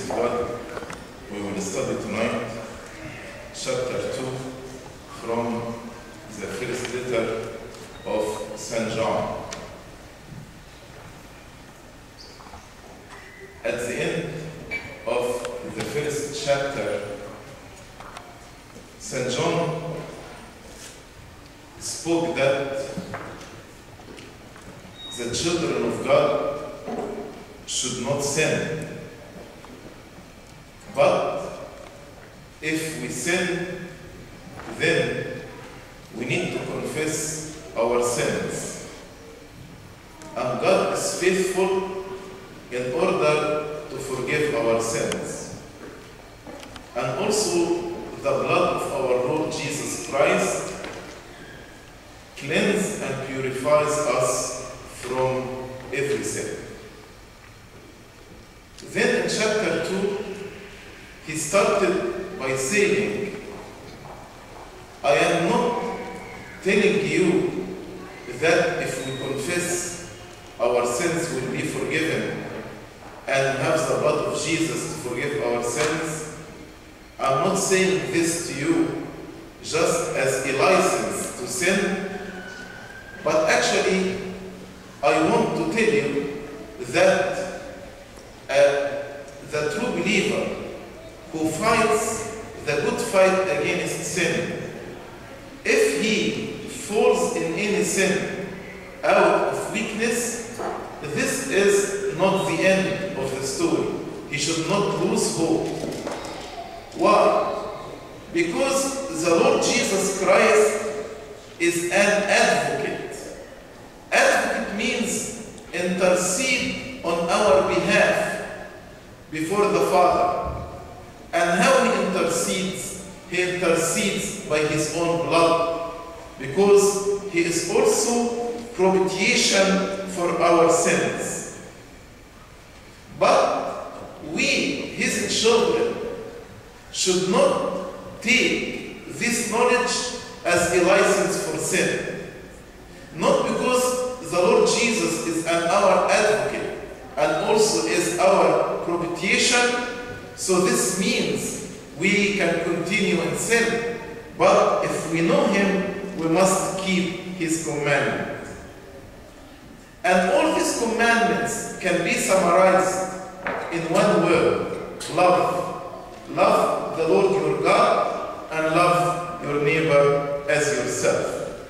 of God, we will study tonight chapter 2 from the first letter of St. John. At the end of the first chapter, St. John spoke that the children of God should not sin. But if we sin, then we need to confess our sins. And God is faithful in order to forgive our sins. And also the blood of our Lord Jesus Christ cleanses and purifies us from every sin. Then in chapter 2, he started by saying, I am not telling you that if we confess, our sins will be forgiven and have the blood of Jesus to forgive our sins. I'm not saying this to you just as a license to sin, but actually I want to tell you that the true believer who fights the good fight against sin, if he falls in any sin out of weakness, this is not the end of the story. He should not lose hope. Why? Because the Lord Jesus Christ is an advocate. Advocate means intercede on our behalf before the Father. And how he intercedes? He intercedes by his own blood, because he is also propitiation for our sins. But we, his children, should not take this knowledge as a license for sin. Not because the Lord Jesus is our advocate and also is our propitiation, so this means we can continue in sin. But if we know him, we must keep his commandments. And all these commandments can be summarized in one word: love. Love the Lord your God and love your neighbor as yourself.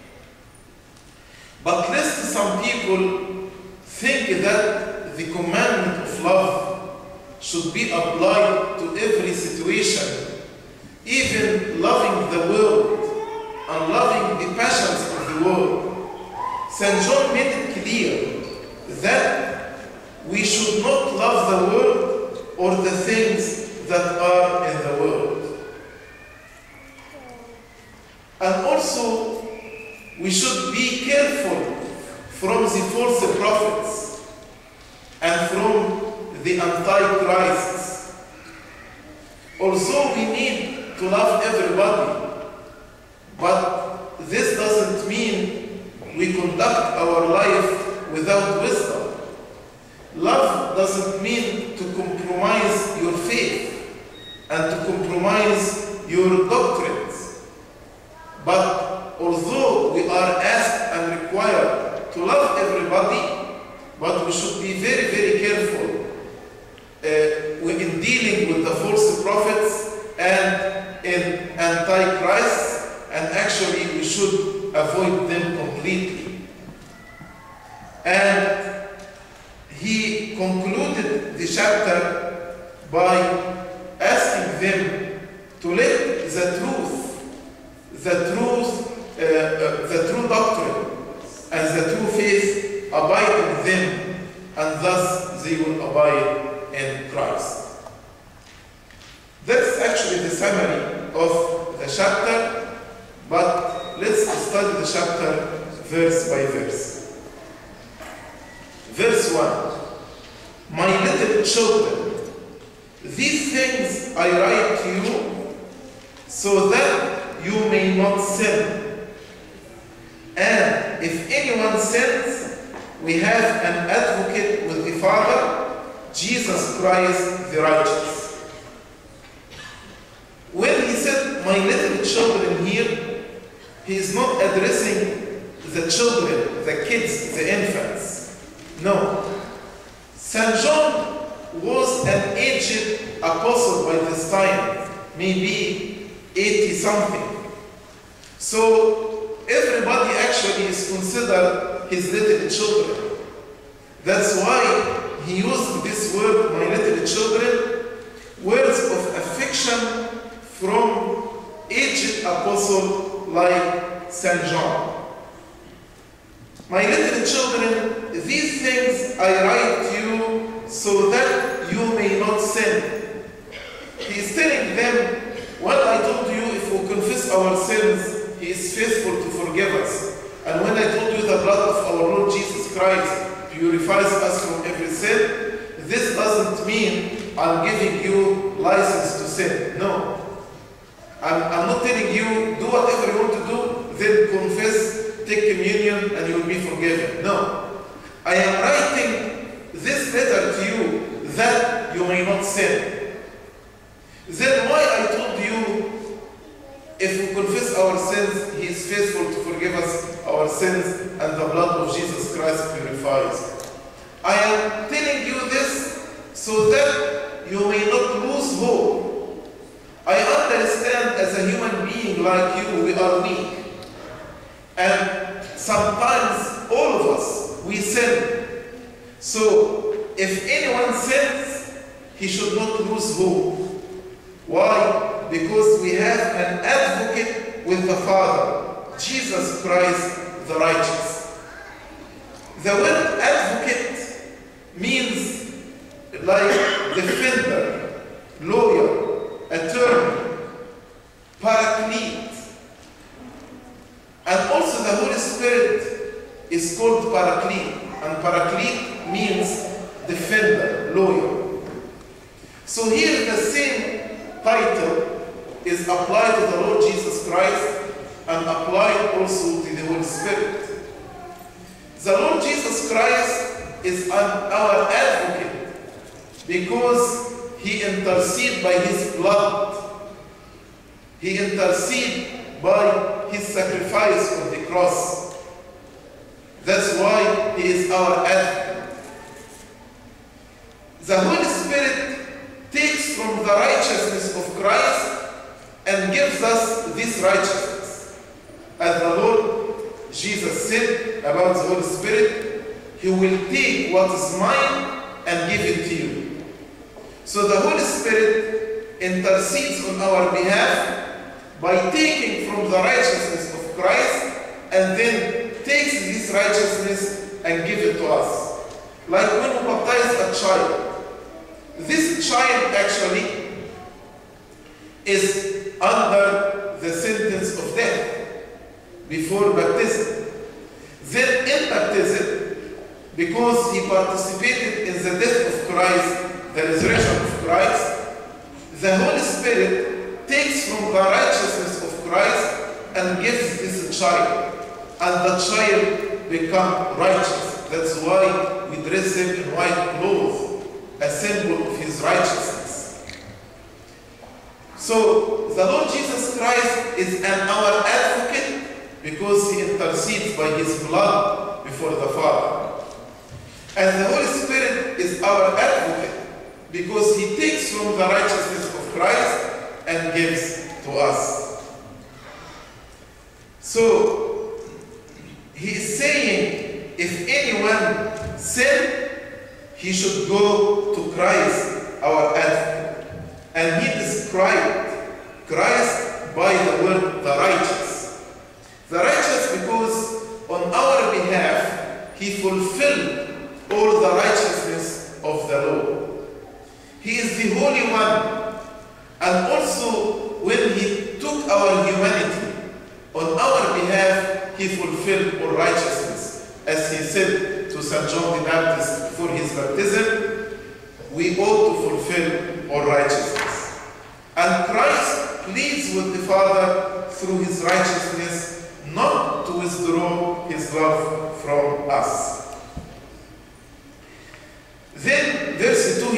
But lest some people think that the commandment of love should be applied to every situation, even loving the world and loving the passions of the world. St. John made it clear that we should not love the world or the things that are in the world. And also, we should be careful from the false prophets and from the antichrists. Although we need to love everybody, but this doesn't mean we conduct our life without wisdom. Love doesn't mean to compromise your faith and to compromise your doctrines. But although we are asked and required to love everybody, but we should be very, very careful in dealing with the false prophets and in antichrists, and actually we should avoid them completely. And he concluded the chapter by asking them to let the true doctrine and the true faith abide in them, and thus they will abide in Christ. That's actually the summary of the chapter, but let's study the chapter verse by verse. Verse 1. My little children, these things I write to you so that you may not sin. And if anyone sins, we have an advocate with the Father, Jesus Christ the righteous. When he said, my little children here, he is not addressing the children, the kids, the infants. No. St. John was an aged apostle by this time, maybe 80-something. So everybody actually is considered his little children. That's why he used this word, my little children, words of affection from aged apostle like St. John. My little children, these things I write to you so that you may not sin. He is telling them, when I told you if we confess our sins, he is faithful to forgive us. And when I told you the blood of our Lord Jesus Christ purifies us from every sin, this doesn't mean I'm giving you license to sin. No. I'm not telling you, do whatever you want to do, then confess, take communion, and you will be forgiven. No. I am writing this letter to you that you may not sin. Then why I told you, if we confess our sins, he is faithful to forgive us our sins, and the blood of Jesus Christ purifies. I am telling you this so that you may not lose hope. I understand as a human being like you, we are weak. And sometimes all of us, we sin. So if anyone sins, he should not lose hope. Why? Because we have an advocate with the Father, Jesus Christ the righteous. The word advocate means like defender, lawyer, attorney, paraclete. And also the Holy Spirit is called paraclete. And paraclete means defender, lawyer. So here the same title is applied to the Lord Jesus Christ and applied also to the Holy Spirit. The Lord Jesus Christ is our advocate because he intercedes by his blood. He intercedes by his sacrifice on the cross. That's why he is our advocate. The Holy Spirit takes from the righteousness of Christ and gives us this righteousness. As the Lord Jesus said about the Holy Spirit, he will take what is mine and give it to you. So the Holy Spirit intercedes on our behalf by taking from the righteousness of Christ and then takes this righteousness and gives it to us. Like when we baptize a child. This child actually is under the sentence of death before baptism. Then in baptism, because he participated in the death of Christ, the resurrection of Christ, the Holy Spirit takes from the righteousness of Christ and gives this child. And the child becomes righteous. That's why we dress him in white clothes, a symbol of his righteousness. So the Lord Jesus Christ is our advocate because he intercedes by his blood before the Father. And the Holy Spirit is our advocate because he takes from the righteousness of Christ and gives to us. So he is saying, if anyone sins, he should go to Christ, our advocate. And he described Christ by the word the righteous. The righteous because on our behalf, he fulfilled all the righteousness of the law. He is the Holy One. And also, when he took our humanity, on our behalf, he fulfilled all righteousness. As he said to St. John the Baptist before his baptism, we ought to fulfill all righteousness. And Christ pleads with the Father through his righteousness not to withdraw his love from us. Then, verse 2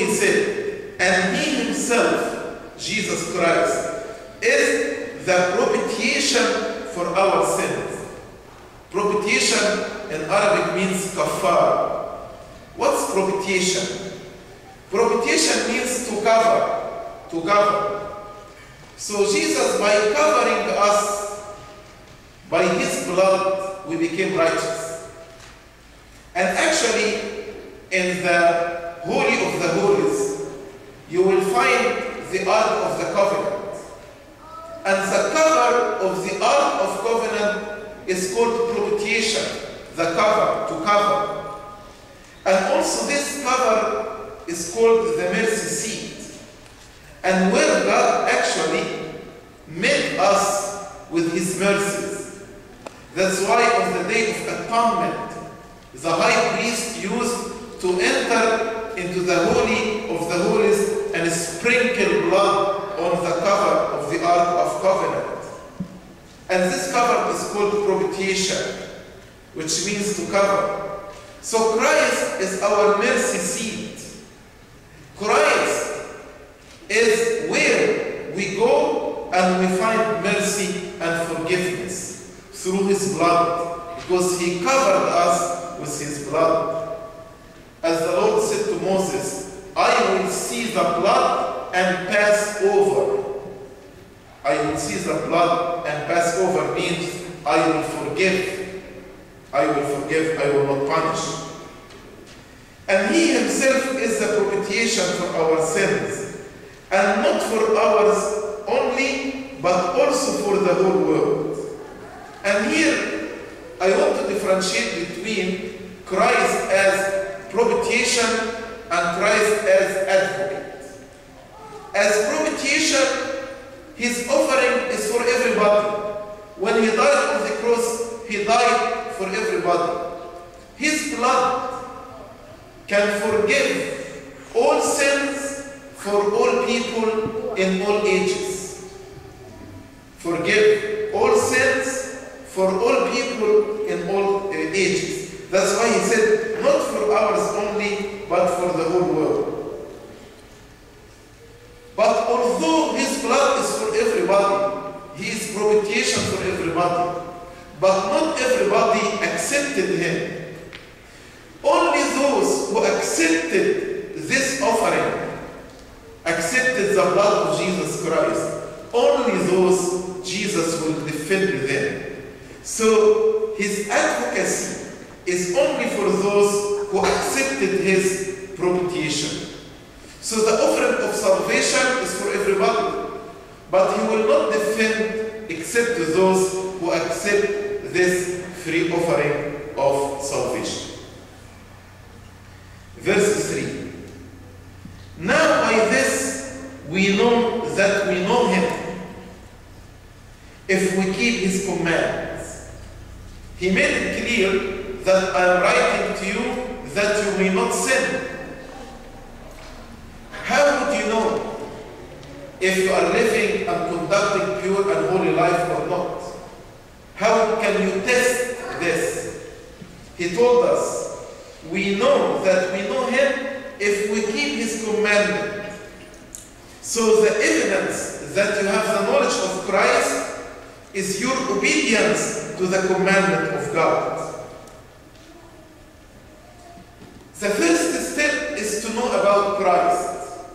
himself, Jesus Christ, is the propitiation for our sins. Propitiation in Arabic means kafar. What's propitiation? Propitiation means to cover, to cover. So Jesus, by covering us, by his blood, we became righteous. And actually, in the Holy of the Holies, you will find the Ark of the Covenant. And the cover of the Ark of Covenant is called propitiation, the cover, to cover. And also this cover is called the mercy seat. And where God actually met us with his mercies. That's why on the Day of Atonement, the high priest used to enter into the Holy of the Holies and sprinkle blood on the cover of the Ark of Covenant. And this cover is called propitiation, which means to cover. So Christ is our mercy seat. Christ is where we go and we find mercy and forgiveness through his blood, because he covered us with his blood. As the Lord said to Moses, I will see the blood and pass over. I will see the blood and pass over means I will forgive. I will forgive, I will not punish. And he himself is the propitiation for our sins. And not for ours only, but also for the whole world. And here, I want to differentiate between Christ as propitiation and Christ as advocate. As propitiation, his offering is for everybody. When he died on the cross, he died for everybody. His blood can forgive all sins for all people in all ages. Forgive all sins for all people in all ages. That's why he said, not for ours only, but for the whole world. But although his blood is for everybody, he is propitiation for everybody, but not everybody accepted him. Only those who accepted this offering, accepted the blood of Jesus Christ, only those Jesus will defend them. So his advocacy is only for those who accepted his propitiation. So the offering of salvation is for everybody, but he will not defend except those who accept this free offering of salvation. Verse 3. Now by this we know that we know him, if we keep his commandments. He made it clear that I am writing to you that you may not sin. How would you know if you are living and conducting pure and holy life or not? How can you test this? He told us, we know that we know him if we keep his commandment. So the evidence that you have the knowledge of Christ is your obedience to the commandment of God. The first step is to know about Christ.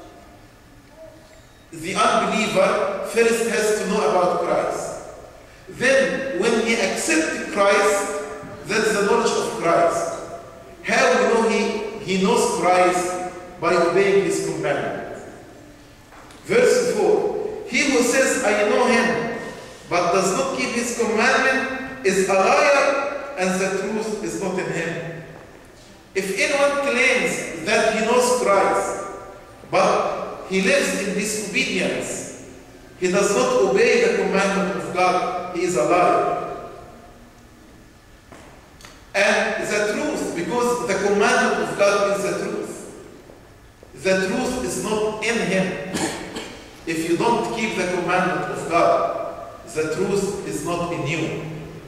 The unbeliever first has to know about Christ. Then, when he accepts Christ, that's the knowledge of Christ. How we know he knows Christ? By obeying his commandment. Verse 4. He who says, I know him, but does not keep his commandment is a liar, and the truth is not in him. If anyone claims that he knows Christ, but he lives in disobedience, he does not obey the commandment of God, he is a liar. And the truth, because the commandment of God is the truth. The truth is not in him. If you don't keep the commandment of God, the truth is not in you.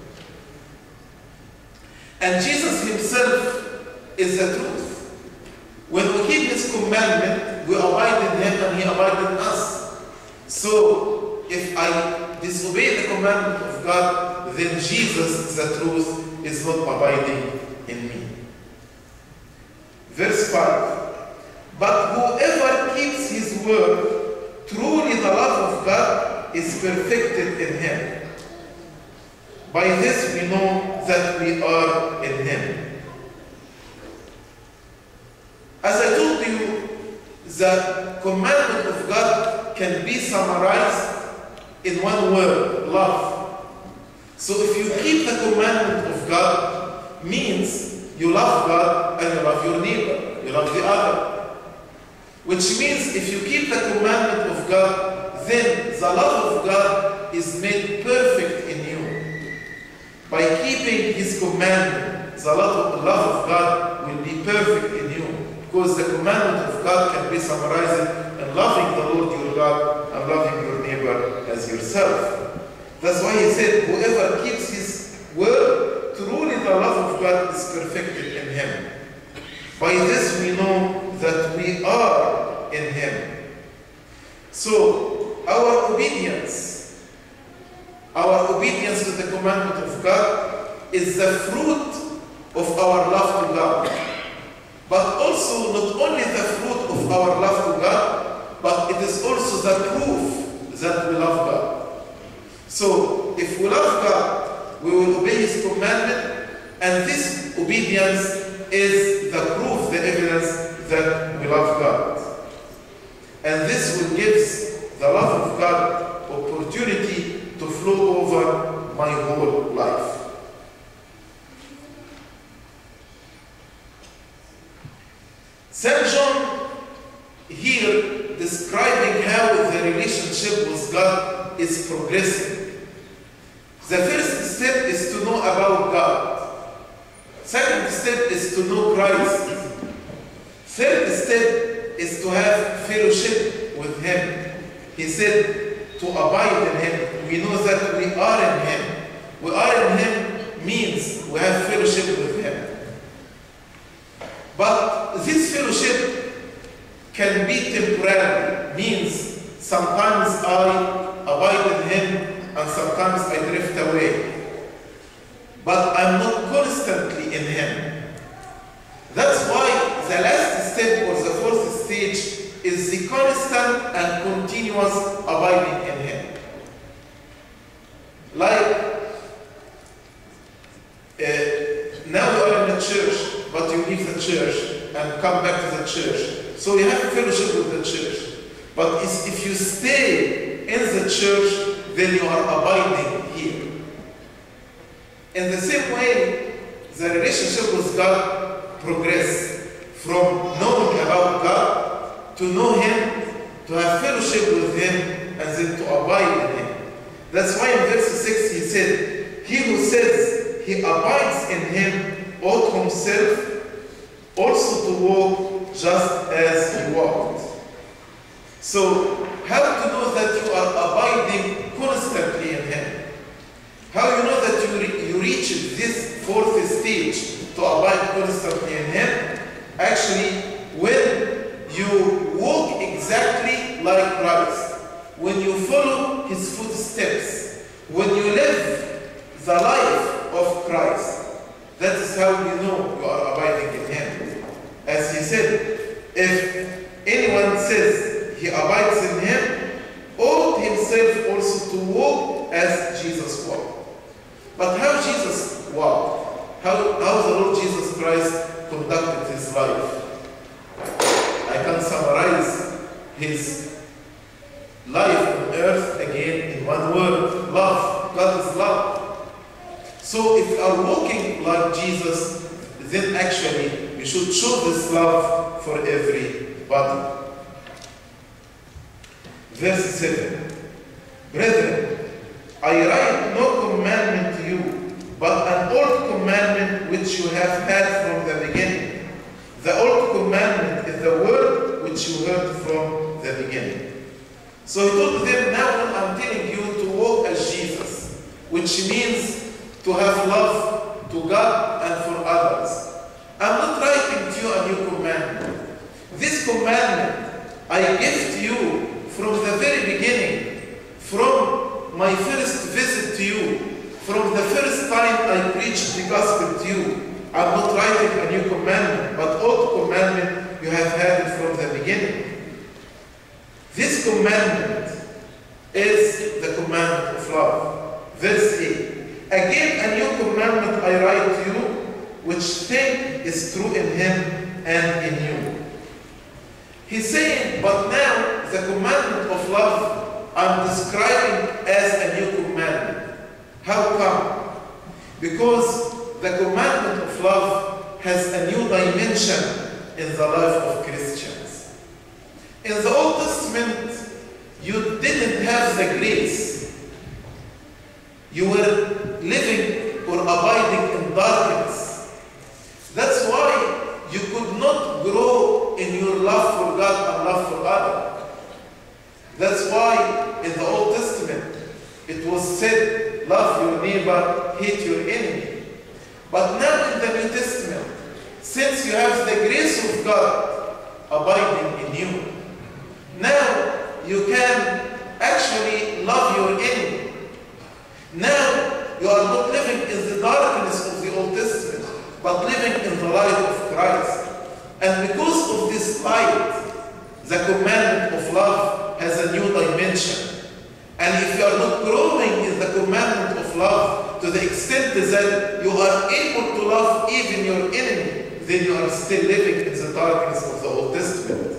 And Jesus himself is the truth. When we keep his commandment, we abide in Him and He abides in us. So, if I disobey the commandment of God, then Jesus, the truth, is not abiding in me. Verse 5. But whoever keeps His word, truly the love of God is perfected in him. By this we know that we are in Him. As I told you, the commandment of God can be summarized in one word: love. So if you keep the commandment of God, means you love God and you love your neighbor, you love the other. Which means if you keep the commandment of God, then the love of God is made perfect in you. By keeping His commandment, the love of God will be perfect in you. Because the commandment of God can be summarized in loving the Lord your God and loving your neighbor as yourself. That's why He said, whoever keeps His word, truly the love of God is perfected in him. By this we know that we are in Him. So, our obedience to the commandment of God is the fruit of our love to God. But also, not only the fruit of our love to God, but it is also the proof that we love God. So, if we love God, we will obey His commandment, and this obedience is the proof, the evidence that we love God. And this will give the love of God opportunity to flow over my whole life. St. John here describing how the relationship with God is progressing. The first step is to know about God. Second step is to know Christ. Third step is to have fellowship with Him. He said to abide in Him. We know that we are in Him. We are in Him means we have fellowship with Him. But this fellowship can be temporary, means sometimes I abide in Him and sometimes I drift away. But I'm not constantly in Him. That's why the last step or the fourth stage is the constant and continuous abiding in Him. Like, now you are in the church, but you leave the church and come back to the church. So you have fellowship with the church. But if you stay in the church, then you are abiding here. In the same way, the relationship with God progresses from knowing about God to know Him, to have fellowship with Him, and then to abide in Him. That's why in verse 6 he said, he who says he abides in Him ought himself also to walk just as He walked. So, how to know that you are abiding constantly in Him? How you know that you reach this fourth stage to abide constantly in Him? Actually, when you walk exactly like Christ, when you follow His footsteps, when you live the life of Christ, that is how you know you are abiding in Him. As He said, if anyone says he abides in Him, ought himself also to walk as Jesus walked. But how Jesus walked? How the Lord Jesus Christ conducted His life? I can summarize His life on earth again in one word: love. God is love. So if you are walking like Jesus, then actually you should show this love for everybody. Verse 7. Brethren, I write no commandment to you, but an old commandment which you have had from the beginning. The old commandment is the word which you heard from the beginning. So He told them, now I'm telling you to walk as Jesus, which means to have love to God and for others. I'm not writing to you a new commandment. This commandment I give to you from the very beginning, from my first visit to you, from the first time I preached the gospel to you. I'm not writing a new commandment, but old commandment you have had it from the beginning. This commandment is the commandment of love. Verse 8. Again, a new commandment I write to you, which thing is true in him and in you. He's saying, but now the commandment of love I'm describing as a new commandment. How come? Because the commandment of love has a new dimension in the life of Christians. In the Old Testament, you didn't have the grace. You were living or abiding in darkness. That's why you could not grow in your love for God and love for others. That's why in the Old Testament it was said, love your neighbor, hate your enemy. But now in the New Testament, since you have the grace of God abiding in you, now you can actually love your enemy. Now you are not living in the darkness of the Old Testament, but living in the light of Christ. And because of this light, the commandment of love has a new dimension. And if you are not growing in the commandment of love to the extent that you are able to love even your enemy, then you are still living in the darkness of the Old Testament.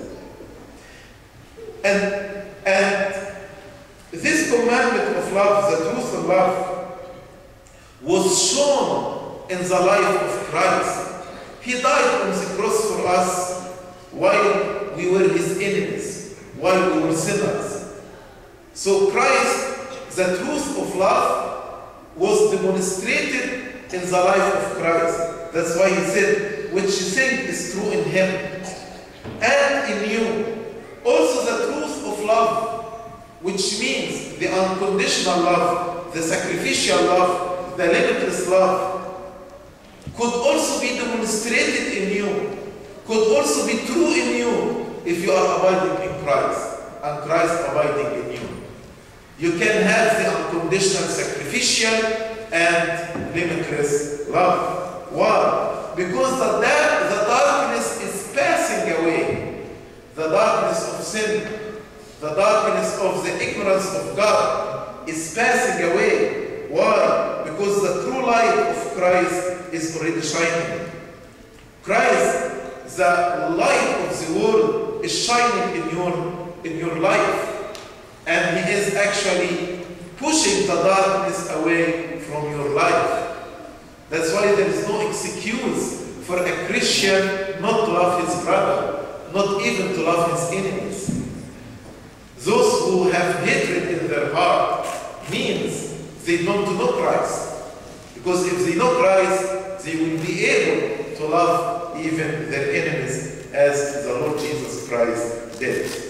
And this commandment of love, the truth of love, was shown in the life of Christ. He died on the cross for us while we were his enemies, while we were sinners. So Christ, the truth of love, was demonstrated in the life of Christ. That's why he said, which you think is true in him and in you. Also the truth of love, which means the unconditional love, the sacrificial love, the limitless love, could also be demonstrated in you, could also be true in you if you are abiding in Christ and Christ abiding in you. You can have the unconditional sacrificial and limitless love. Why? Because the darkness is passing away. The darkness of sin, the darkness of the ignorance of God is passing away. Why? Because the true light of Christ is already shining. Christ, the light of the world, is shining in your life. And he is actually pushing the darkness away from your life. That's why there is no excuse for a Christian not to love his brother, not even to love his enemies. Those who have hatred in their heart means they don't know Christ. Because if they know Christ, they will be able to love even their enemies as the Lord Jesus Christ did.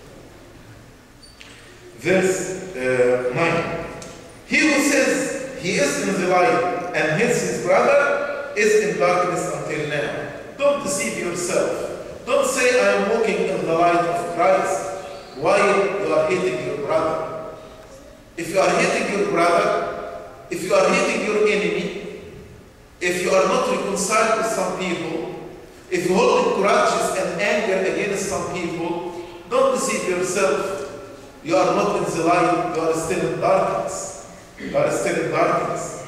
Verse 9. He who says he is in the light and hates his brother is in darkness until now. Don't deceive yourself. Don't say I am walking in the light of Christ while you are hating your brother. If you are hating your brother, if you are hating your enemy, if you are not reconciled with some people, if you hold grudges and anger against some people, don't deceive yourself. You are not in the light, you are still in darkness. You are still in darkness.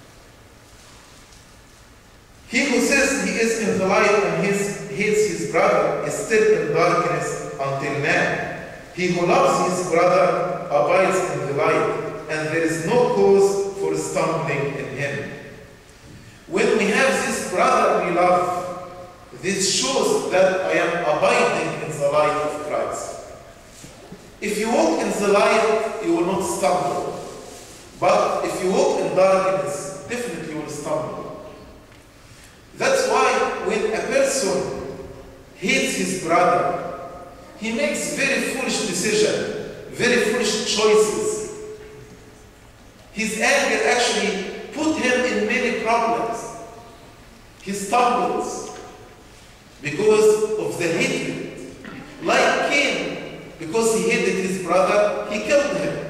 He who says he is in the light and hates his brother is still in darkness until now. He who loves his brother abides in the light, and there is no cause for stumbling in him. When we have this brother we love, this shows that I am abiding in the light of Christ. If you walk in the light, you will not stumble. But if you walk in darkness, definitely you will stumble. That's why when a person hates his brother, he makes very foolish decisions, very foolish choices. His anger actually put him in many problems. He stumbles because of the hatred, Like Cain, because he hated his brother, he killed him.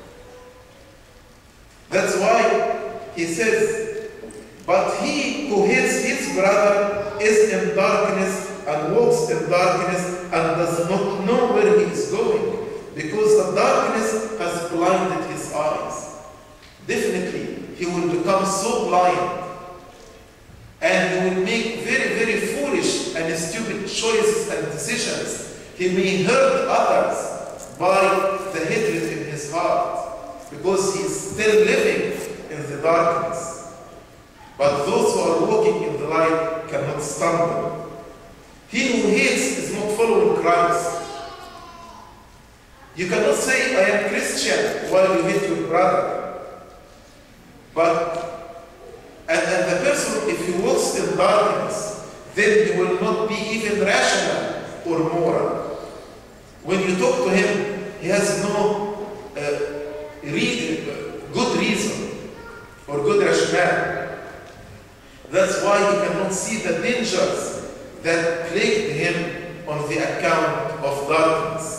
That's why he says, but he who hates his brother is in darkness and walks in darkness and does not know where he is going, because the darkness has blinded his eyes. Definitely, he will become so blind, and he will make very, very foolish and stupid choices and decisions. He may hurt others by the hatred in his heart, because he is still living in the darkness. But those who are walking in the light cannot stumble. He who hates is not following Christ. You cannot say, I am Christian, while you hate your brother. And the person, if he walks in darkness, then he will not be even rational or moral. When you talk to him, he has no good reason or good rationale. That's why he cannot see the dangers that plagued him on the account of darkness.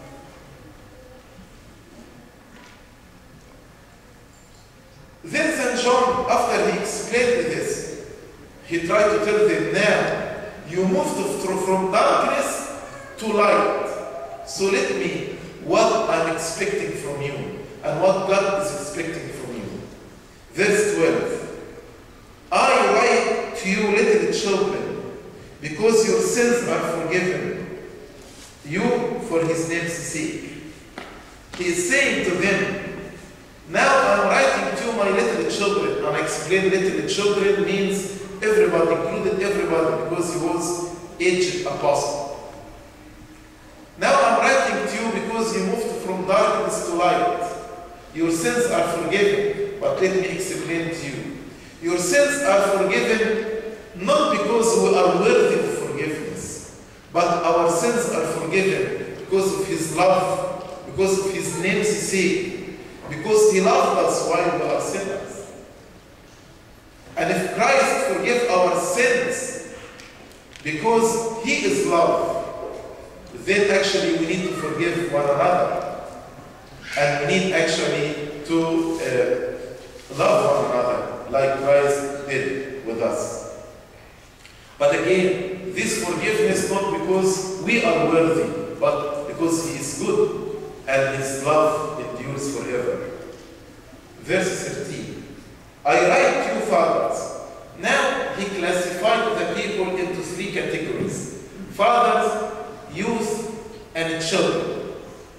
Then St. John, after he explained this, he tried to tell them, now, you moved from darkness to light. So let me, what I'm expecting from you, and what God is expecting from you. Verse 12. I write to you, little children, because your sins are forgiven you for his name's sake. He is saying to them, now I'm writing to you, my little children. And I explain little children means everybody, included everybody, because he was aged apostle. Now I'm writing to you because you moved from darkness to light. Your sins are forgiven, but let me explain to you. Your sins are forgiven not because we are worthy of forgiveness, but our sins are forgiven because of his love, because of his name's sake. Because he loved us while we are sinners. And if Christ forgives our sins because he is love, then actually we need to forgive one another. And we need actually to love one another like Christ did with us. But again, this forgiveness not because we are worthy, but because he is good and his love endures forever. Verse 13. I write to you, fathers. Now he classified the people into three categories: fathers, youth, and children.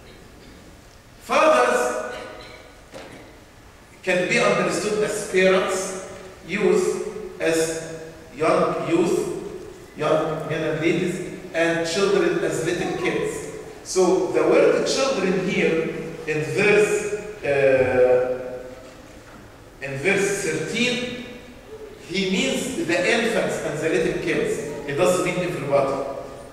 Fathers can be understood as parents, youth as young men and ladies, and children as little kids. So the word children here in verse 13, he means the infants and the little kids. It doesn't mean everybody.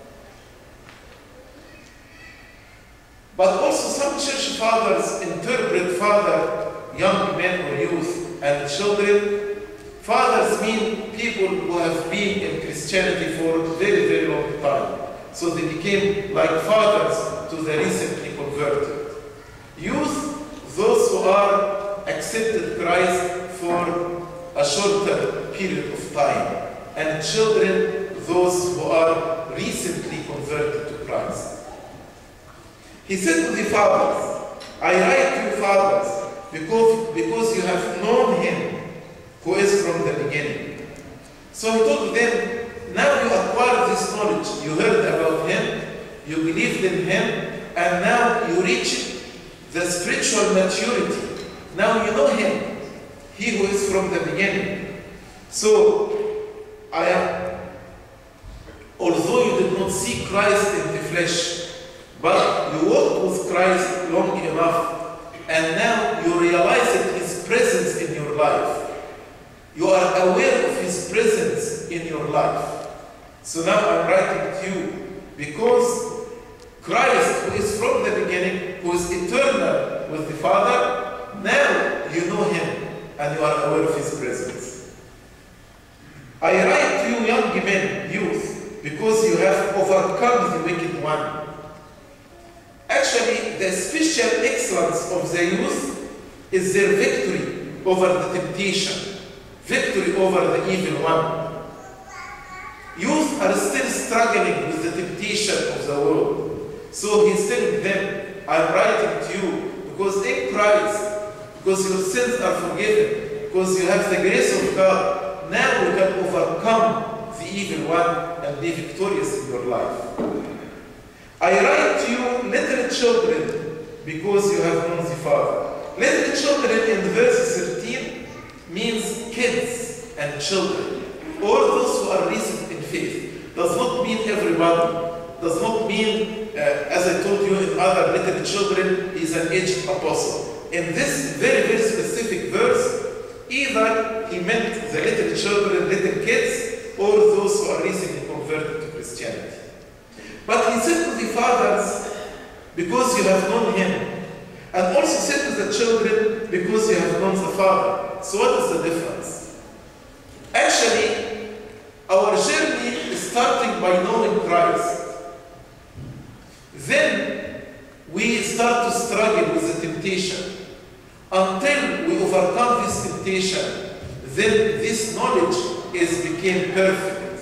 But also some church fathers interpret father, young men or youth, and children. Fathers mean people who have been in Christianity for a very, very long time. So they became like fathers to the recently converted. Youth, those who are accepted Christ for a shorter period of time. And children, those who are recently converted to Christ. He said to the fathers, I write to you, fathers, because you have known him who is from the beginning. So he told them, now you acquired this knowledge. You heard about him, you believed in him, and now you reach the spiritual maturity. Now you know him, he who is from the beginning. So, although you did not see Christ in the flesh, but you walked with Christ long enough, and now you realize his presence in your life. You are aware of his presence in your life. So now I'm writing to you because Christ, who is from the beginning, who is eternal with the Father, now you know him and you are aware of his presence. I write to you, young men, youth, because you have overcome the wicked one. Actually, the special excellence of the youth is their victory over the temptation, victory over the evil one. Youth are still struggling with the temptation of the world. So he's telling them, I'm writing to you because in Christ, because your sins are forgiven, because you have the grace of God, now you can overcome the evil one and be victorious in your life. I write to you, little children, because you have known the Father. Little children in verse 13 means kids and children, or those who are recent in faith. Does not mean everybody. Does not mean, as I told you in other little children, he is an aged apostle. In this very, very specific verse, either he meant the little children, little kids, or those who are recently converted to Christianity. But he said to the fathers, because you have known him, and also said to the children, because you have known the Father. So what is the difference? Actually, our journey is starting by knowing Christ. Then we start to struggle with the temptation. Until we overcome this temptation, then this knowledge became perfect.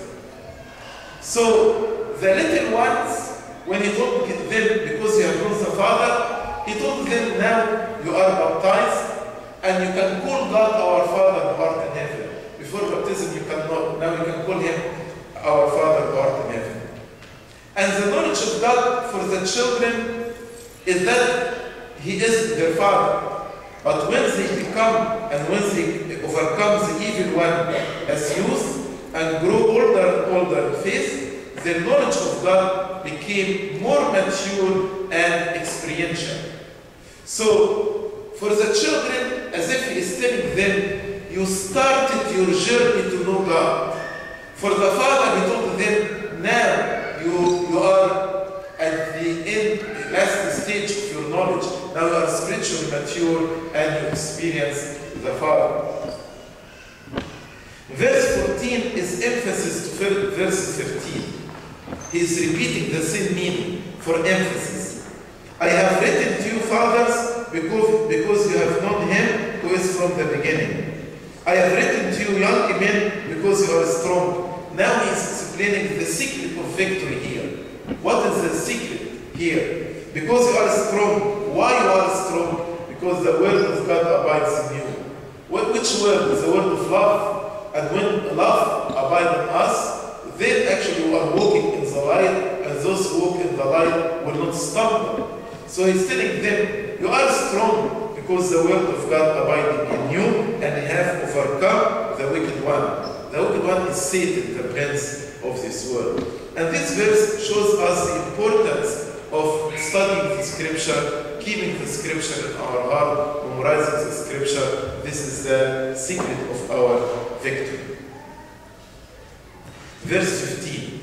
So the little ones, when he told them, because you have known the Father, he told them, now you are baptized, and you can call God our Father who art in heaven. Before baptism you cannot, now you can call him our Father who art in heaven. And the knowledge of God for the children is that he is their Father. But when they become, and when they overcome the evil one as youth, and grow older and older in faith, their knowledge of God became more mature and experiential. So, for the children, as if he is telling them, you started your journey to know God. For the Father, he told them, now you are at the end, last stage of your knowledge. Now you are spiritually mature and you experience the Father. Verse 14 is emphasis to verse 13. He is repeating the same meaning for emphasis. I have written to you, fathers, because you have known him who is from the beginning. I have written to you, young men, because you are strong. Now he is explaining the secret of victory here. What is the secret here? Because you are strong. Why you are strong? Because the word of God abides in you. Which word? Is the word of love. And when love abides in us, then actually we are walking in the light, and those who walk in the light will not stumble. So he's telling them, you are strong because the word of God abiding in you, and you have overcome the wicked one. The wicked one is Satan, the prince of this world. And this verse shows us the importance of studying the scripture, keeping the scripture in our heart, memorizing the scripture. This is the secret of our victory. Verse 15.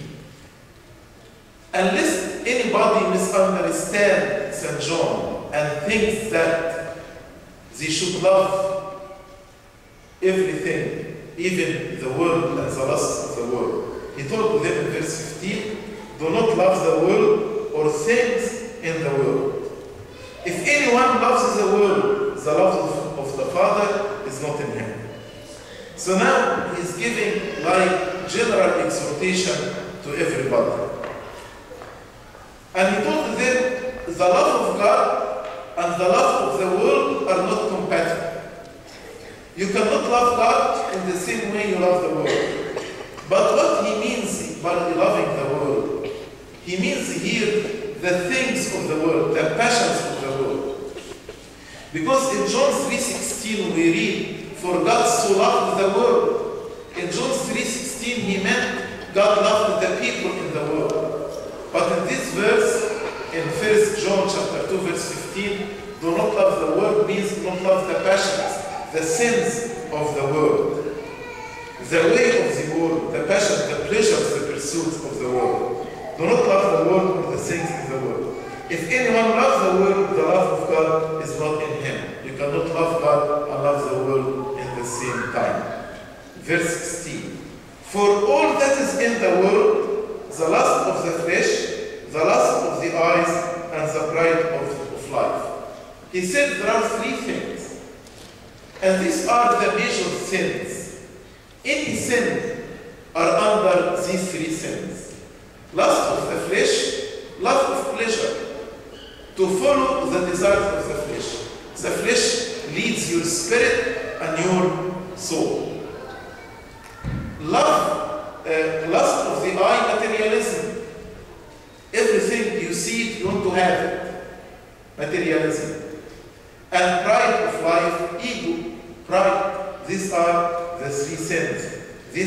Unless anybody misunderstands St. John and thinks that they should love everything, even the world and the lust of the world. He told them in verse 15, do not love the world or things in the world. If anyone loves the world, the love of the Father is not in him. So now he's giving like general exhortation to everybody. And he told them, the love of God and the love of the world are not compatible. You cannot love God in the same way you love the world. But what he means by loving the world, he means here the things of the world, the passions of the world. Because in John 3:16 we read, for God so loved the world. In John 3:16 he meant God loved the people in the world. But in this verse, in 1 John chapter 2 verse 15, do not love the world means do not love the passions, the sins of the world, the way of the world, the passions, the pleasures, the pursuits of the world. Do not love the world or the things in the world. If anyone loves the world, the love of God is not in him. You cannot love God and love the world in the same time. Verse 16. For all that is in the world, the lust of the flesh, the lust of the eyes, and the pride of He said there are three things. And these are the major sins. Any sin are under these three sins. Lust of the flesh, love of pleasure. To follow the desires of the flesh. The flesh leads your spirit and your soul. Lust of the eye, materialism. Everything you see, you want to have it. Materialism. And pride of life, ego, pride. These are the three sins.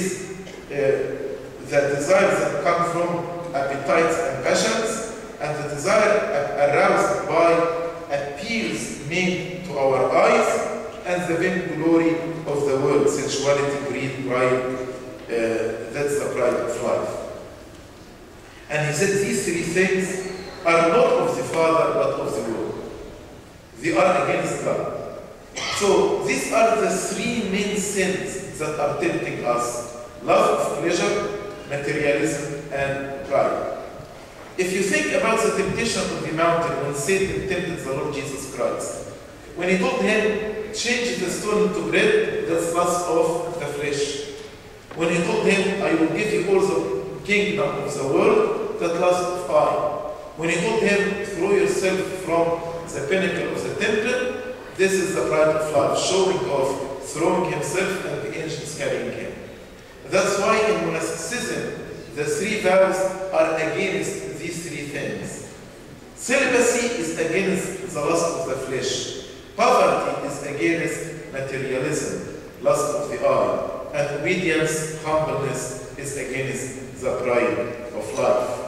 The desires that come from appetites and passions, and the desire aroused by appeals made to our eyes, and the vainglory of the world, sensuality, greed, pride. That's the pride of life. And he said these three things are not of the Father, but of the world. They are against God. So these are the three main sins that are tempting us. Love of pleasure, materialism, and pride. If you think about the temptation of the mountain when Satan tempted the Lord Jesus Christ, when he told him, change the stone into bread, that's lust of the flesh. When he told him, I will give you all the kingdom of the world, that lust of eye. When he told him, throw yourself from the pinnacle of the temple, this is the pride of life, showing off, throwing himself and the angels carrying him. That's why in monasticism, the three vows are against these three things. Celibacy is against the lust of the flesh. Poverty is against materialism, lust of the eye. And obedience, humbleness is against the pride of life.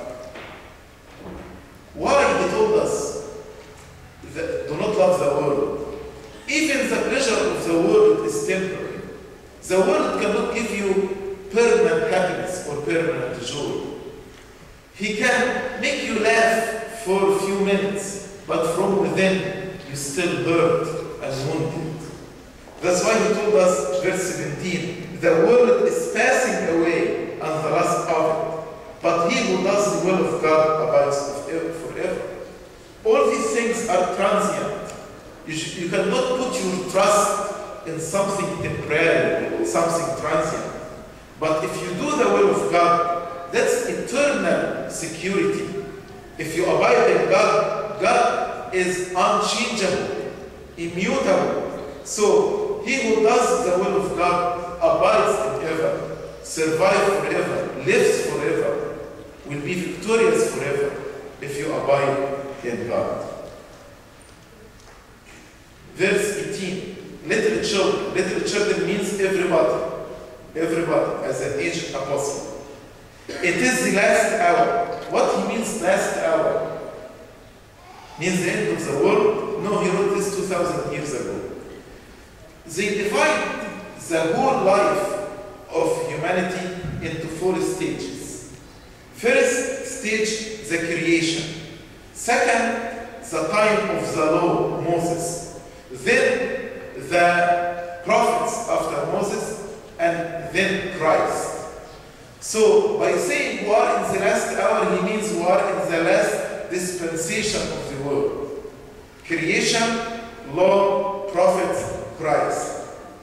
Why he told us that do not love the world? Even the pleasure of the world is temporary. The world cannot give you permanent happiness or permanent joy. He can make you laugh for a few minutes, but from within you still hurt and wounded. That's why he told us, verse 17, the world is passing away and the lust of it, but he who does the will of God abides forever. All these things are transient. You cannot put your trust in something temporary or something transient. But if you do the will of God, that's eternal security. If you abide in God, God is unchangeable, immutable. So he who does the will of God abides forever, survives forever, lives forever, will be victorious forever if you abide in God. Verse 18, little children. Little children means everybody. Everybody, as an aged apostle. It is the last hour. What he means last hour? Means the end of the world? No, he wrote this 2,000 years ago. They divide the whole life of humanity into 4 stages. First stage, the creation. Second, the time of the law, Moses. Then the prophets after Moses, and then Christ. So by saying we are in the last hour, he means we are in the last dispensation of the world. Creation, law, prophets, Christ.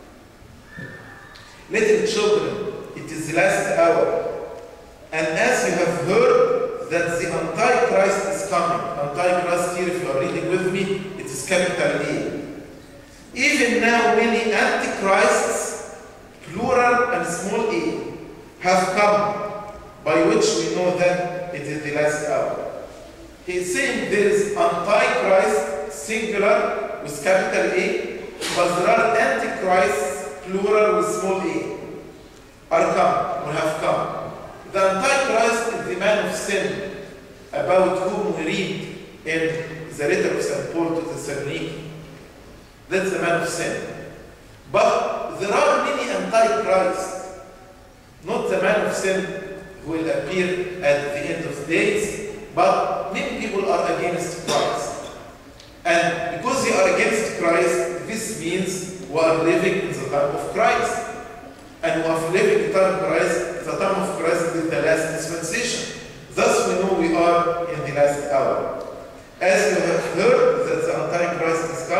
Little children, it is the last hour. And as you have heard that the Antichrist is coming. Antichrist here, if you are reading with me, it is capital A. Even now many antichrists, plural and small a, have come, by which we know that it is the last hour. He is saying there is Antichrist, singular, with capital A, but there are antichrists, plural, with small a, are come, or have come. The Antichrist is the man of sin, about whom we read in the letter of St. Paul to Thessaloniki. That's the man of sin. But there are many antichrists, not the man of sin who will appear at the end of days, but many people are against Christ. And because they are against Christ, this means we are living in the time of Christ. And we are living in the time of Christ, the time of Christ is the last dispensation. Thus we know we are in the last hour. As you have heard that the Antichrist is coming,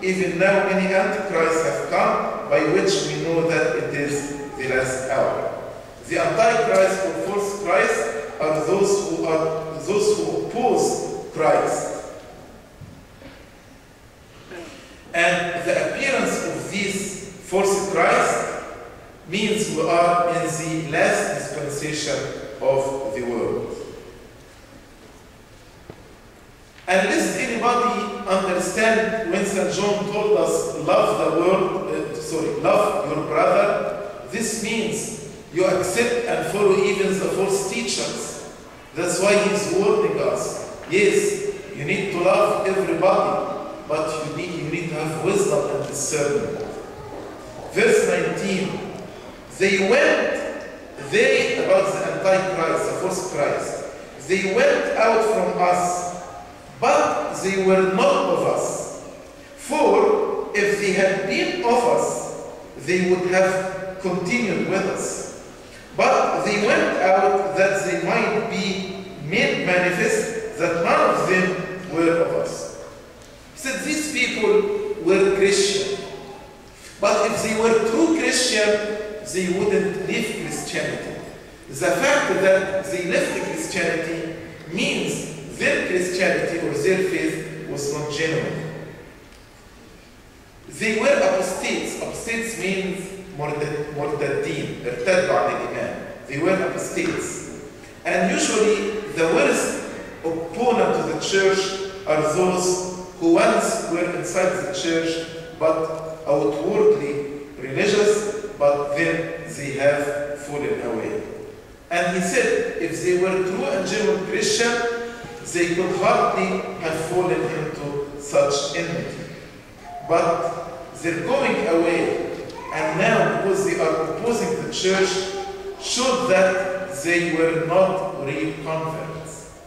even now many antichrists have come, by which we know that it is the last hour. The antichrist or false Christ are those who oppose Christ. And the appearance of these false Christ means we are in the last dispensation of the world. And lest anybody understand when St. John told us, love the world, love your brother, this means you accept and follow even the false teachers. That's why he's warning us. Yes, you need to love everybody, but you need to have wisdom and discernment. Verse 19, about the Antichrist, the false Christ, they went out from us, but they were not of us. For if they had been of us, they would have continued with us. But they went out that they might be made manifest that none of them were of us. He said these people were Christian. But if they were true Christian, they wouldn't leave Christianity. The fact that they left Christianity means their Christianity or their faith was not genuine. They were apostates. Apostates means مرتدين, ارتدوا عن الإيمان. They were apostates. And usually the worst opponent to the church are those who once were inside the church but outwardly religious, but then they have fallen away. And he said if they were true and genuine Christian, they could hardly have fallen into such enmity. But they're going away, and now because they are opposing the church, showed that they were not real converts.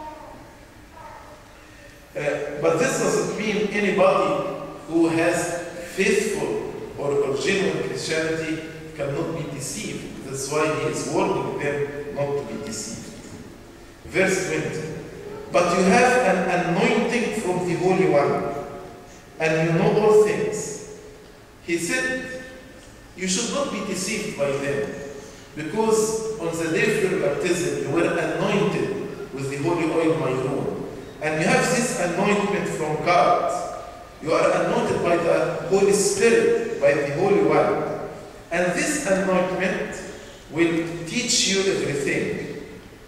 But this doesn't mean anybody who has faithful or genuine Christianity cannot be deceived. That's why he is warning them not to be deceived. Verse 20. But you have an anointing from the Holy One, and you know all things. He said, you should not be deceived by them, because on the day of your baptism, you were anointed with the holy oil Mayroon. And you have this anointment from God. You are anointed by the Holy Spirit, by the Holy One. And this anointment will teach you everything.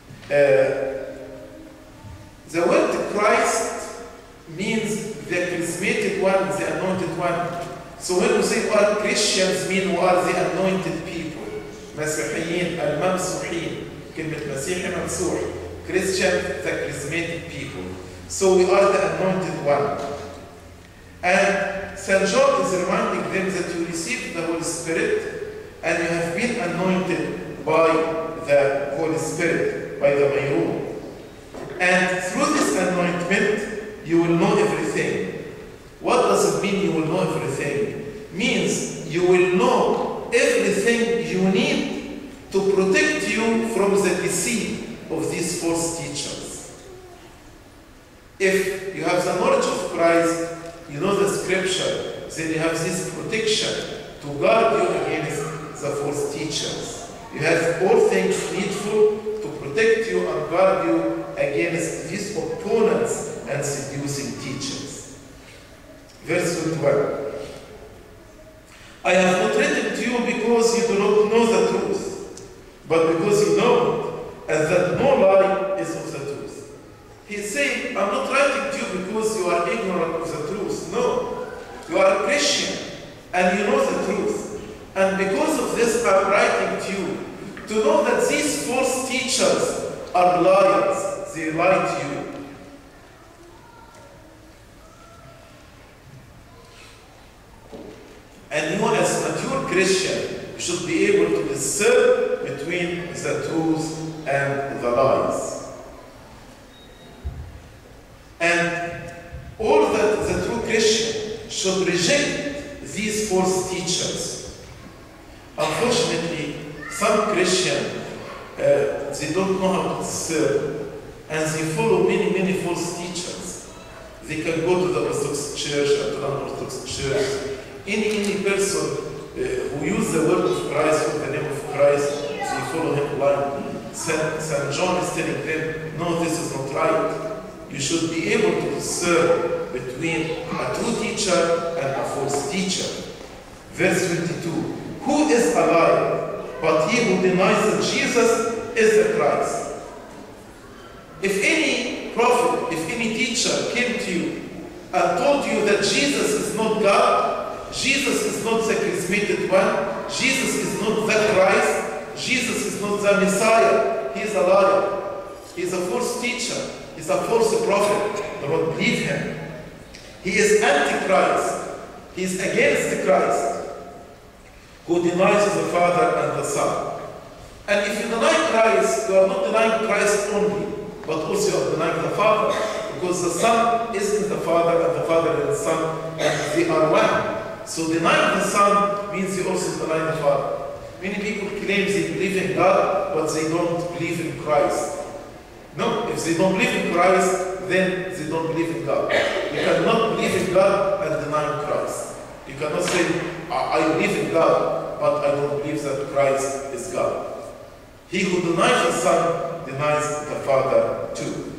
The word Christ means the charismatic one, the anointed one. So when we say we are Christians, mean we are the anointed people. مسيحيين الممسوحين. كلمة مسيحي ممسوح. Christian, the charismatic people. So we are the anointed one. And St. John is reminding them that you received the Holy Spirit and you have been anointed by the Holy Spirit, by the Mayroon. And through this anointment, you will know everything. What does it mean you will know everything? Means you will know everything you need to protect you from the deceit of these false teachers. If you have the knowledge of Christ, you know the scripture, then you have this protection to guard you against the false teachers. You have all things needful to protect you and guard you against these opponents and seducing teachers. Verse 21. I have not written to you because you do not know the truth, but because you know it, and that no lie is of the truth. He's saying, I'm not writing to you because you are ignorant of the truth. No. You are a Christian, and you know the truth. And because of this, I'm writing to you to know that these false teachers are liars. They lie to you. And you as a mature Christian, you should be able to discern between the truth and the lies. And all that the true Christian should reject these false teachers. Unfortunately, some Christians, they don't know how to discern, and they follow many false teachers. They can go to the Orthodox Church and to non-Orthodox Church. Any person who uses the word of Christ or the name of Christ, they follow him blindly. St. John is telling them, no, this is not right. You should be able to discern between a true teacher and a false teacher. Verse 22, who is alive, but he who denies that Jesus is the Christ. If any prophet, if any teacher came to you and told you that Jesus is not God, Jesus is not the charismatic one, Jesus is not the Christ, Jesus is not the Messiah, he is a liar. He is a false teacher. He is a false prophet. Do not believe him. He is antichrist. He is against Christ, who denies the Father and the Son. And if you deny Christ, you are not denying Christ only, but also you are denying the Father, because the Son is in the Father, and the Father in the Son, and they are one. So denying the Son means you also deny the Father. Many people claim they believe in God, but they don't believe in Christ. No, if they don't believe in Christ, then they don't believe in God. You cannot believe in God and deny Christ. You cannot say, I believe in God, but I don't believe that Christ is God. He who denies the Son denies the Father too.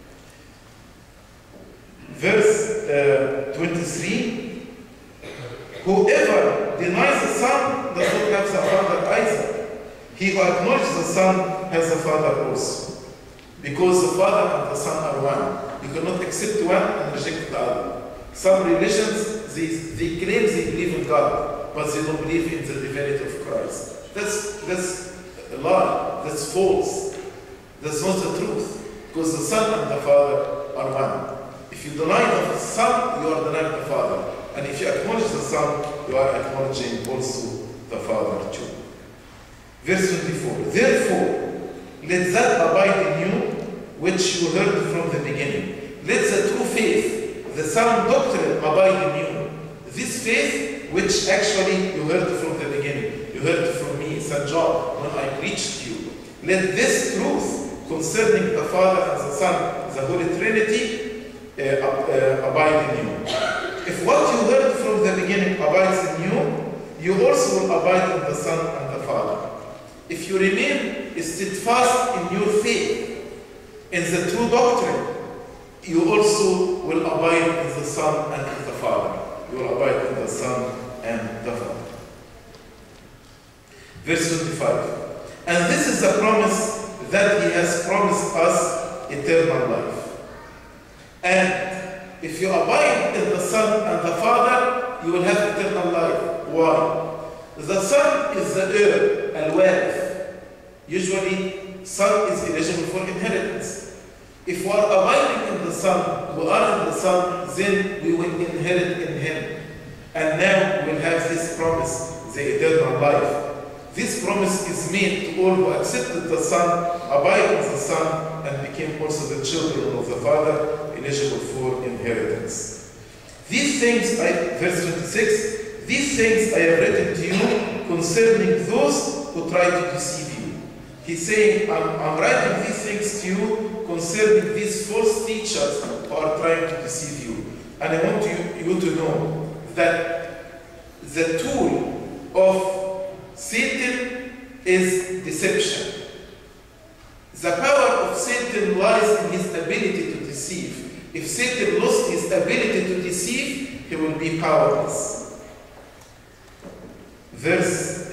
Verse 23, whoever denies the Son does not have the Father either. He who acknowledges the Son has the Father also. Because the Father and the Son are one. You cannot accept one and reject the other. Some religions, they claim they believe in God, but they don't believe in the divinity of Christ. That's a lie. That's false. That's not the truth. Because the Son and the Father are one. If you deny the Son, you are denying the Father. And if you acknowledge the Son, you are acknowledging also the Father too. Verse 24. Therefore, let that abide in you, which you heard from the beginning. Let the true faith, the sound doctrine, abide in you. This faith, which actually you heard from the beginning. You heard from me, St. John, when I preached to you. Let this truth concerning the Father and the Son, the Holy Trinity, abide in you. If what you heard from the beginning abides in you, you also will abide in the Son and the Father. If you remain steadfast in your faith, in the true doctrine, you also will abide in the Son and in the Father. You will abide in the Son and the Father. Verse 25. And this is the promise that he has promised us, eternal life. And if you abide in the Son and the Father, you will have eternal life. Why? The Son is the heir, al-warith. Usually, Son is eligible for inheritance. If we are abiding in the Son, we are in the Son, then we will inherit in Him. And now we will have this promise, the eternal life. This promise is made to all who accepted the Son, abide in the Son, and became also the children of the Father, eligible for inheritance. These things, verse 26, these things I have written to you concerning those who try to deceive you. He's saying, I'm writing these things to you concerning these false teachers who are trying to deceive you. And I want you to know that the tool of Satan is deception. The power of Satan lies in his ability to deceive. If Satan lost his ability to deceive, he will be powerless. Verse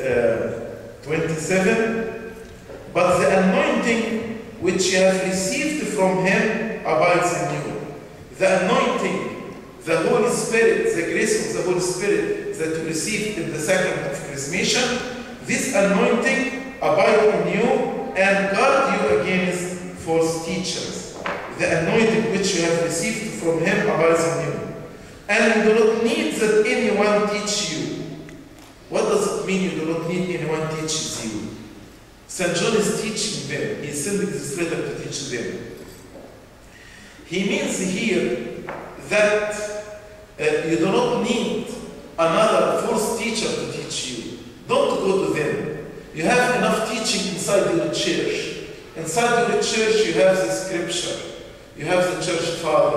27, but the anointing which you have received from him abides in you. The anointing, the Holy Spirit, the grace of the Holy Spirit that you received in the sacrament of chrismation, this anointing abides in you and guard you against false teachers. The anointing which you have received from him abides in you. And you do not need that anyone teach you. What does it mean you do not need anyone teaches you? St. John is teaching them. He is sending this letter to teach them. He means here that you do not need another false teacher to teach you. Don't go to them. You have enough teaching inside your church. Inside your church you have the scripture. You have the church fathers.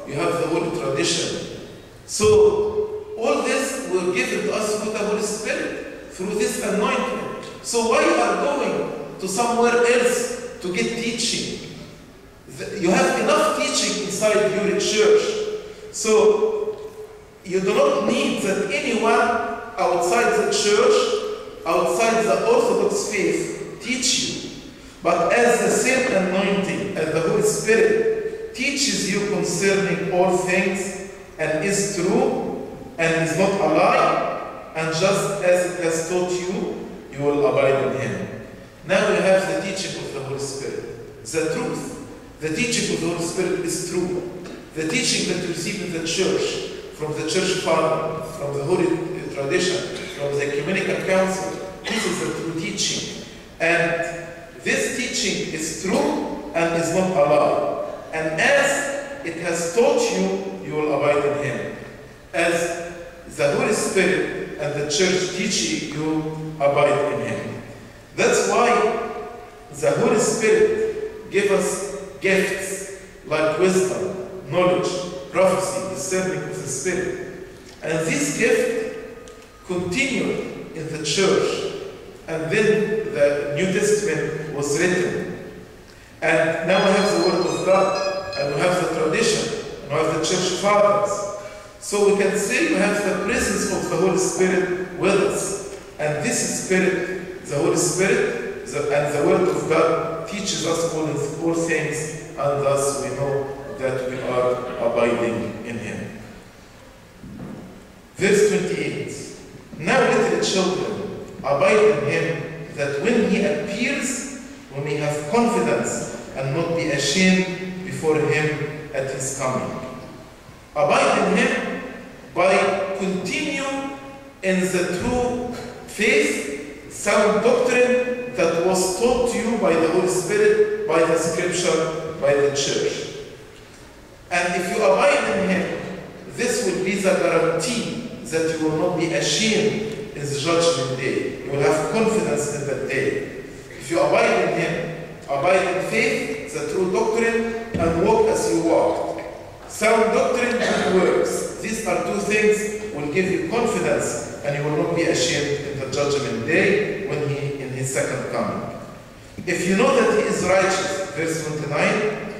you have the Holy Tradition. So all this will given to us with the Holy Spirit through this anointment. So why you are going to somewhere else to get teaching? You have enough teaching inside your church. So you do not need that anyone outside the church, outside the Orthodox faith, teach you. But as the same anointing as the Holy Spirit teaches you concerning all things and is true and is not a lie, and just as it has taught you, you will abide in Him. Now we have the teaching of the Holy Spirit, the truth. The teaching of the Holy Spirit is true. The teaching that you receive in the church, from the church father, from the Holy Tradition, from the Ecumenical Council, this is the true teaching. And this teaching is true and is not a lie. And as it has taught you, you will abide in Him. As the Holy Spirit and the church teach you, abide in Him. That's why the Holy Spirit gives us gifts like wisdom, knowledge, prophecy, discerning of the Spirit. And this gift continued in the church. And then the New Testament was written. And now we have the Word of God, and we have the tradition, and we have the church fathers. So we can say we have the presence of the Holy Spirit with us. And this Spirit, the Holy Spirit, and the Word of God teaches us all things, and thus we know that we are abiding in Him. Verse 28. Now, little children, abide in Him, that when He appears, we may have confidence and not be ashamed before Him at His coming. Abide in Him by continue in the true faith, sound doctrine that was taught to you by the Holy Spirit, by the Scripture, by the church. And if you abide in Him, this will be the guarantee that you will not be ashamed in the judgment day. You will have confidence in that day. If you abide in Him, abide in faith, the true doctrine, and walk as you walked. Sound doctrine and works. These are two things will give you confidence, and you will not be ashamed in the judgment day when He in His second coming. If you know that He is righteous, verse 29,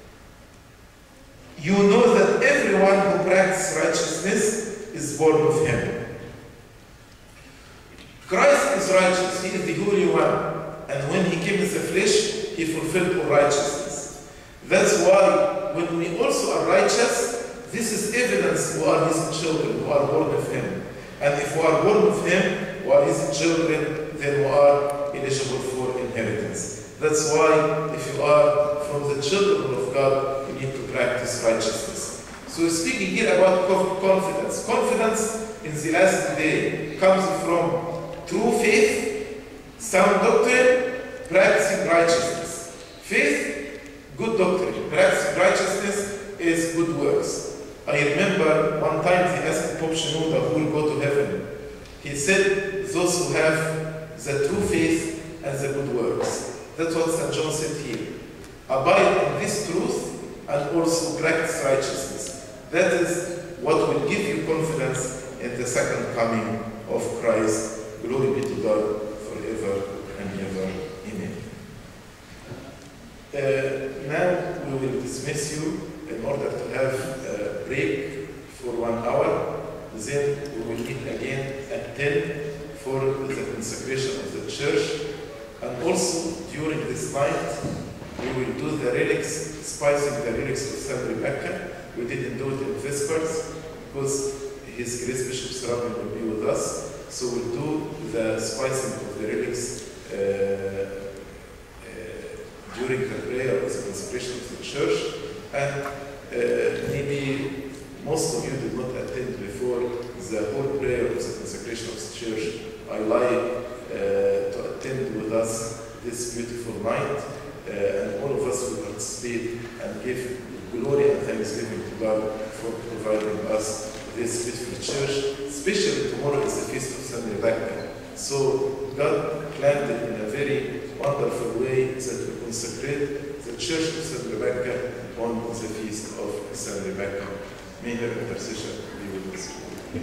you know that everyone who practices righteousness is born of Him. Christ is righteous, He is the Holy One, and when He came in the flesh, He fulfilled all righteousness. That's why when we also are righteous, this is evidence we are His children, who are born of Him. And if we are born of Him, we are His children, then we are eligible for inheritance. That's why if you are from the children of God, you need to practice righteousness. So we're speaking here about confidence. Confidence in the last day comes from true faith, sound doctrine, practicing righteousness. Faith, good doctrine. Practicing righteousness is good works. I remember one time he asked Pope Shenouda who will go to heaven. He said, those who have the true faith and the good works. That's what St. John said here. Abide in this truth and also practice righteousness. That is what will give you confidence in the second coming of Christ. Glory be to God forever and ever. Amen. Now we will dismiss you in order to have a break for 1 hour. Then we will meet again at 10 for the consecration of the church. And also during this night, we will do the relics, spicing the relics of St. Rebecca. We didn't do it in Vespers because His Grace Bishop Serapion will be with us. So we'll do the spicing of the relics during the prayer of the consecration of the church. And maybe most of you did not attend before the whole prayer of the consecration of the church. I like to attend with us this beautiful night, and all of us will participate and give glory and thanksgiving to God for providing us this beautiful church. Especially tomorrow is the feast of St. Rebecca. So God planned it in a very wonderful way that we consecrate the church of St. Rebecca on the feast of St. Rebecca. May her intercession be with us.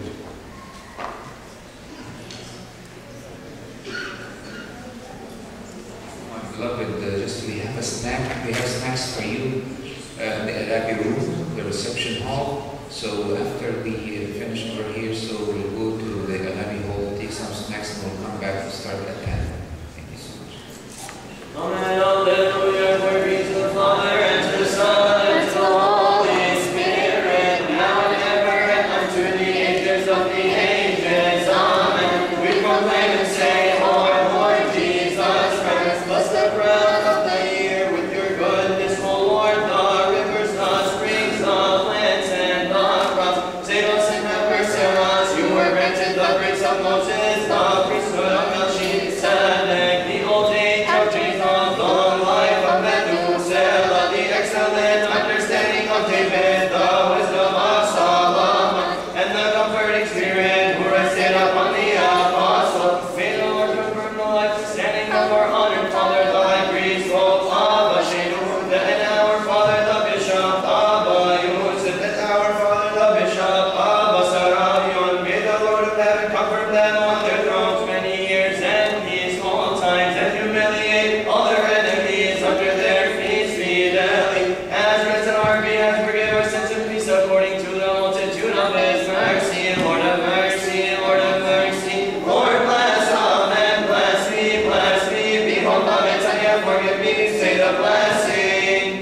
Beloved, just we have a snack. We have snacks for you in the Arabi room, the reception hall. So after we finish over here, so we'll go to the Arabi hall, take some snacks, and we'll come back to start at 10. Thank you so much. Amen. Alleluia. Glory be to the Father, and to the Son, and to the Holy Spirit, now and ever, and unto the ages of the ages. Amen. We proclaim and say, Lord, Lord Jesus Christ, bless the breath of the year with your goodness, O Lord, the rivers, the springs, the plants, and the crops. Save us and have mercy on us. You were granted the grace of Moses, the priesthood of Melchizedek, the old age of Jacob, the life of Methuselah, the excellent understanding of David, the wisdom of Solomon, and the comforting spirit who rested upon the apostle. May the Lord confirm the life standing of our honored Father, the high priest, O Abba Shenu, and our Father, the Bishop, Abba Yusuf, and our Father, the Bishop, Abba Sarabion. May the Lord of heaven comfort them on their thrones many years and peaceful times, and humiliate all their enemies under their feet speedily. As risen our be, has forgive our sins and peace according to the multitude of his mercy. Lord have mercy, Lord have mercy. Lord bless, amen. Bless me, behold the Messiah, forgive me, say the blessing.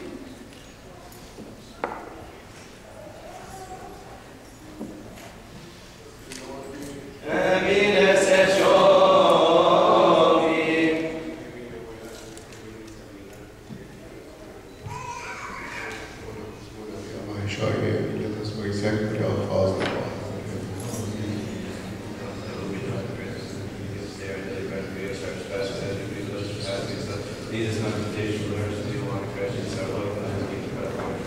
Amen. Jesus, not temptation, but us to be one Christ, so Lord, and keep the better.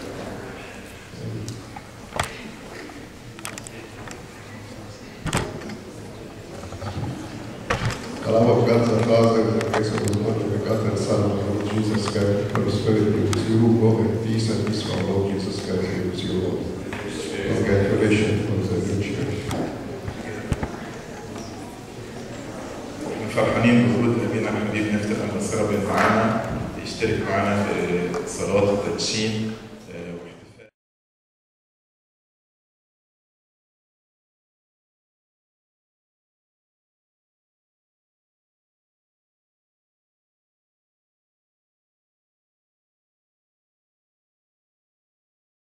The love of God the Father and the grace of His only begotten Son, our Lord Jesus Christ, the Holy Spirit be with you, go in peace and peace from our Lord Jesus Christ be with you all. Congratulations for the new church. فرحانين بوجود نبينا الحبيب نفتح المسيرة معانا يشترك معانا في صلاة التدشين